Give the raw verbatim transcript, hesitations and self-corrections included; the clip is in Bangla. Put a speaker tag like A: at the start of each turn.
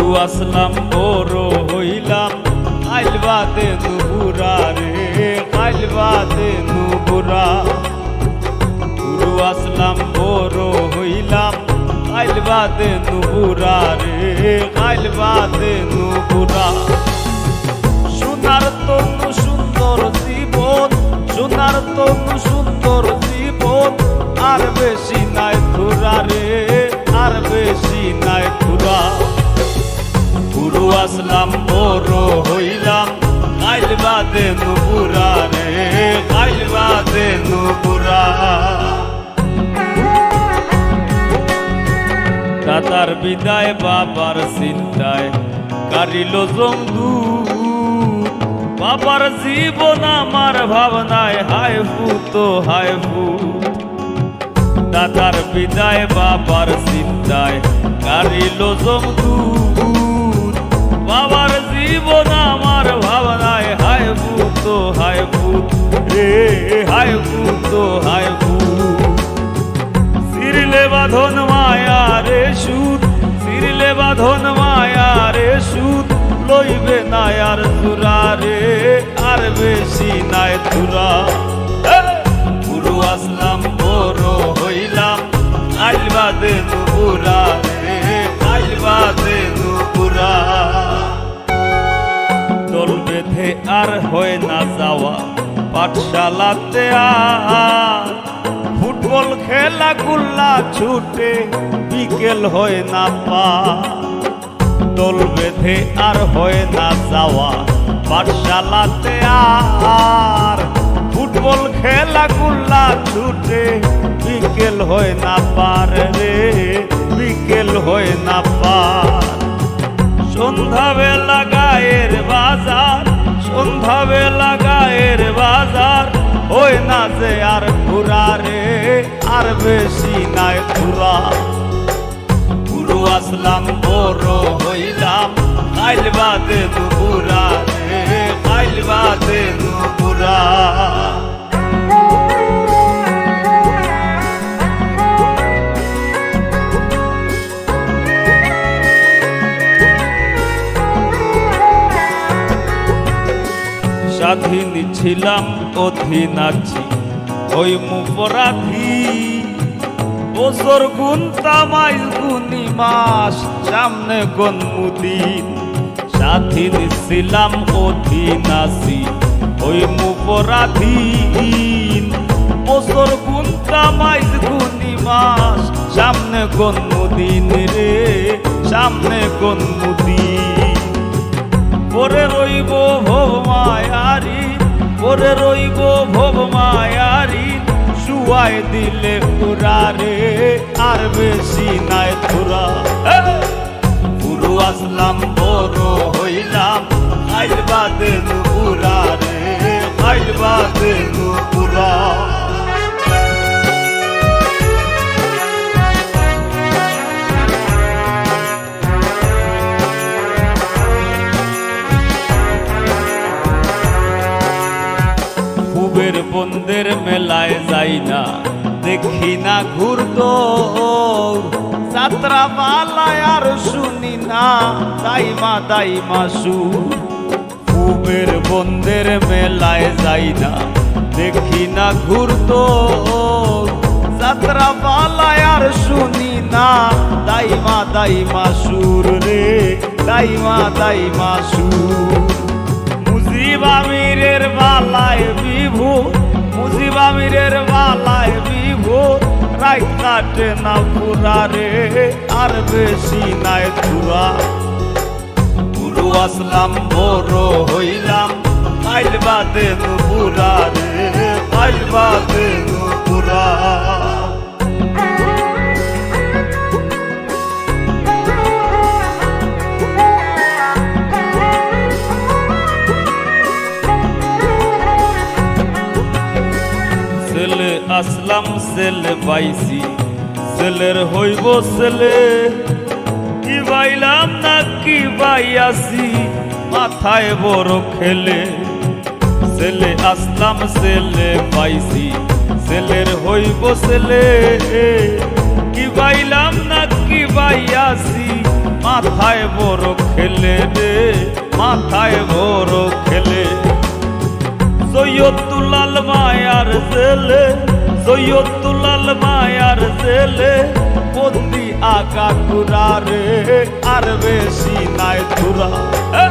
A: গুরু আসলাম বড় হইলাম আইলবাদে নুপুরা রে আইলবাদে নুপুরা গুরু আসলাম বড় হইলাম আইলবাদে নুপুরা রে আইলবাদে নুপুরা সোনার তনু সুন্দর জীবন সোনার তনু সুন্দর জীবন আর বেশি নাই থুরা রে আর বেশি নাই থুরা গুরু আসলাম বড় হইলাম আইলবাদে নুপুরা রে আইলবাদে নুপুরা দাদার বিদায় বাবার চিন্তায় কারিল জমদু বাবার জীবন আমার ভাবনায় হায় ভূত হায় ভূত দাদার বিদায় বাবার চিন্তায় কারিল জমদূত বাবার জীবন আমার ভাবনায় হায় ভূত হায় ভূত রে হায় ভূত হায় ভূত সিরলে বাঁধন মায়া রে সুদ সিরলে বাঁধন মায়া রে সুদ লইবে না আর তুরা রে আর বেশি নাই তুরা গুরু আসলাম বড় হইলাম আইলবাদে নুপুরা রে আইলবাদে নুপুরা দল বেঁধে আর হয় না যাওয়া পাঠশালাতে আর ফুটবল খেলা গুল্লা ছুটে বিকেল হয় না পা দল বেঁধে আর হয় না যাওয়া পাঠশালাতে আর ফুটবল খেলা গুল্লা ছুটে বিকেল হয় না পার রে বিকেল হয় না পার সন্ধ্যা বেলা গায়ের বাজার সন্ধ্যা বেলা গায়ের বাজার হয় না যে আর ঘুরা রে আর বেশি নাই ঘুরা গুরু আসলাম বড় হইলাম আইলবাদে নুপুরা রে আইলবাদে নুপুরা স্বাধীন ছিলাম অধীন আছি ওই মুপরাধী বছর গুনতা মাইল গুনি মাস সামনে গনমুদিন স্বাধীন ছিলাম অধীন আছি ওই মুপরাধীন বছর গুনতা মাইল গুনি মাস সামনে গনমুদিন রে সামনে গনমুদিন পরে রইব ভব মায়ারি পরে রইব ভব মায়ারি শুয়াই দিলে পুরা রে আর বেশি নাই থুরা গুরু আসলাম বড় হইলাম আইলবাদে নুপুরা রে আইলবাদে নুপুরা খুবের বন্দের মেলায় যাই না দেখি না ঘুরতো যাত্রা পালায় আর শুনি না দাইমা দাইমা সুর খুবের বন্দের মেলায় যাই না দেখি না ঘুরতো যাত্রা পালায় আর শুনি না দাইমা দাইমা সুর রে দাইমা দাইমা সুর মুজিব আমিরের বালায় বিভু মুজিব আমিরের বালায় বিভু রাই কাটে না পুরা রে আর বেশি নাই থুরা গুরু আসলাম বড় হইলাম আইলবাদে নুপুরা রে আইলবাদে নুপুরা ছেলে আসলাম ছেলে পাইছি ছেলের হইব ছেলে কি বাইলাম না কি বাইয়াছি মাথায় বড় খেলে ছেলে আসলাম ছেলে পাইছি ছেলের হইব ছেলে কি বাইলাম না কি বাইয়াছি মাথায় বড় খেলে রে, মাথায় বড় খেলে। সৈয়দুলাল মায়ার জেলে, সৈয়দুলাল মায়ার জেলে বন্দি আকা কুরা রে, আর বেশি নাই তুরা।